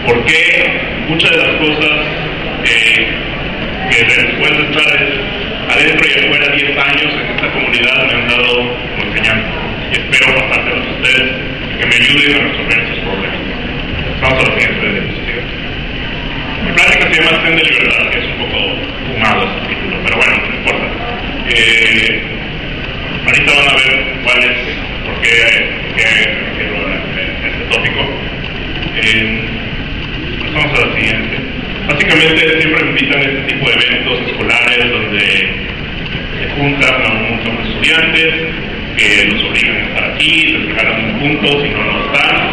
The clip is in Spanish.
Porque muchas de las cosas que después de estar adentro y afuera 10 años en esta comunidad me han dado como enseñanza. Y espero pasárselos a ustedes y que me ayuden a resolver esos problemas. Vamos a la siguiente diapositiva. Mi plática se llama Zen de Libertad, que es un poco fumado ese título, pero bueno, no importa. Ahorita van a ver cuál es, por qué quiero este tópico. Vamos a la siguiente. Básicamente siempre me invitan a este tipo de eventos escolares donde se juntan a un montón de estudiantes que los obligan a estar aquí, les regalan un punto si no están,